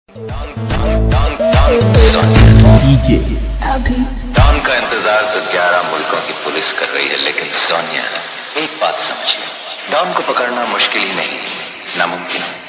DJ अभी don का इंतजार तो 11 मुल्कों की पुलिस कर रही है, लेकिन सोनिया एक बात समझिए, डॉन को पकड़ना मुश्किल ही नहीं, नामुमकिन।